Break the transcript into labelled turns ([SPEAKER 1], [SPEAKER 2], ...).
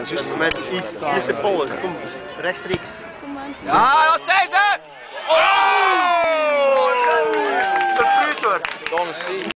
[SPEAKER 1] Dus met Yves de Polle, kom rechtstreeks.
[SPEAKER 2] Ja, wat zijn ze? Oh! De Pruter!